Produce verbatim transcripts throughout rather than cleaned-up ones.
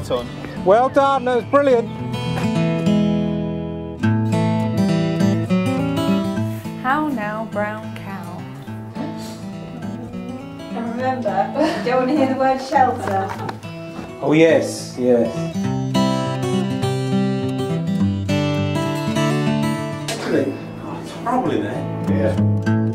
spot on. Well done, that was brilliant. How now, brown cow? And remember, you don't want to hear the word shelter. Oh yes, yes. Actually, oh, it's horrible in there. Yeah.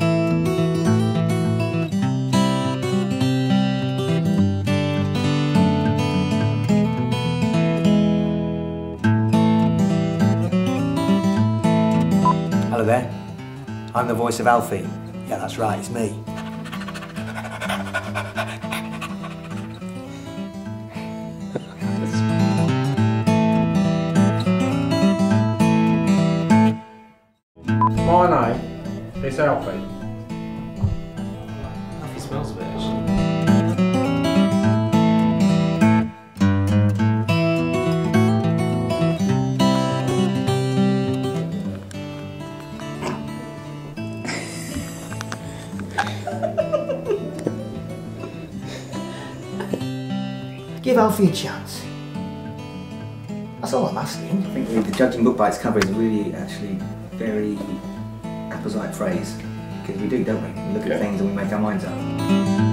Hello there. I'm the voice of Alfie. Yeah, that's right, it's me. My name is Alfie. Alfie smells a bit actually. Give Alfie a chance. That's all I'm asking. I think really the judging book by its cover is really, actually, very apposite phrase. Because we do, don't we? We look at things and we make our minds up.